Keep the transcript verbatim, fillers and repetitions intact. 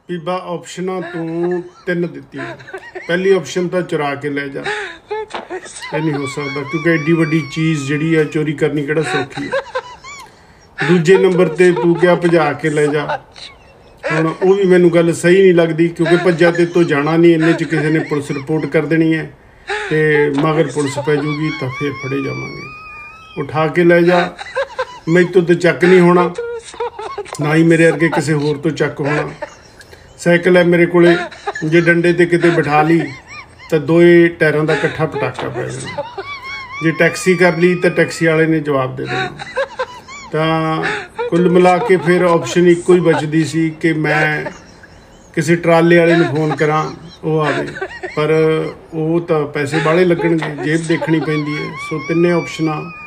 ਬੀਬਾ ਆਪਸ਼ਨਾਂ ਤੂੰ ਤਿੰਨ ਦਿੱਤੀਆਂ। ਪਹਿਲੀ ਆਪਸ਼ਨ ਤਾਂ ਚੁਰਾ ਕੇ ਲੈ ਜਾ, ਇਹ ਨਹੀਂ ਹੋ ਸਕਦਾ ਕਿਉਂਕਿ ਐਡੀ ਵੱਡੀ ਚੀਜ਼ ਜਿਹੜੀ ਹੈ ਚੋਰੀ ਕਰਨੀ ਕਿਹੜਾ ਸੌਖੀ ਹੈ। ਦੂਜੇ ਨੰਬਰ ਤੇ ਤੂੰ ਕਿਹਾ ਭਜਾ ਕੇ ਲੈ ਜਾ, ਹੁਣ ਉਹ ਵੀ ਮੈਨੂੰ ਗੱਲ ਸਹੀ ਨਹੀਂ ਲੱਗਦੀ ਕਿਉਂਕਿ ਭੱਜਾ ਤੇ ਤੋਂ ਜਾਣਾ ਨਹੀਂ, ਇੰਨੇ 'ਚ ਕਿਸੇ ਨੇ ਪੁਲਿਸ ਰਿਪੋਰਟ ਕਰ ਦੇਣੀ ਹੈ ਤੇ ਮਗਰ ਪੁਲਿਸ ਪੈ ਜੂਗੀ ਤਾਂ ਫਿਰ ਫੜੇ ਜਾਵਾਂਗੇ। ਉਠਾ ਕੇ ਲੈ ਜਾ, ਮੈਥੋਂ ਤਾਂ ਚੱਕ ਨਹੀਂ ਹੋਣਾ, ਨਾ ਹੀ ਮੇਰੇ ਵਰਗੇ ਕਿਸੇ ਹੋਰ ਤੋਂ ਚੱਕ ਹੋਣਾ। ਸਾਈਕਲ ਹੈ ਮੇਰੇ ਕੋਲੇ, ਜੇ ਡੰਡੇ ਤੇ ਕਿਤੇ ਬਿਠਾ ਲਈ ਤਾਂ ਦੋਏ ਟਾਇਰਾਂ ਦਾ ਇਕੱਠਾ ਪਟਾਕਾ ਪੈ ਜਾਣਾ। ਜੇ ਟੈਕਸੀ ਕਰ ਲਈ ਤਾਂ ਟੈਕਸੀ ਵਾਲੇ ਨੇ ਜਵਾਬ ਦੇ ਦੇਣਾ। ਤਾਂ ਕੁੱਲ ਮਿਲਾ ਕੇ ਫਿਰ ਆਪਸ਼ਨ ਇੱਕੋ ਹੀ ਬਚਦੀ ਸੀ ਕਿ ਮੈਂ ਕਿਸੇ ਟਰਾਲੇ ਵਾਲੇ ਨੂੰ ਫੋਨ ਕਰਾਂ ਉਹ ਆਵੇ, ਪਰ ਉਹ ਤਾਂ ਪੈਸੇ ਵਾਲੇ ਲੱਗਣਗੇ, ਜੇਬ ਦੇਖਣੀ ਪੈਂਦੀ ਹੈ। ਸੋ ਤਿੰਨੇ ਆਪਸ਼ਨਾਂ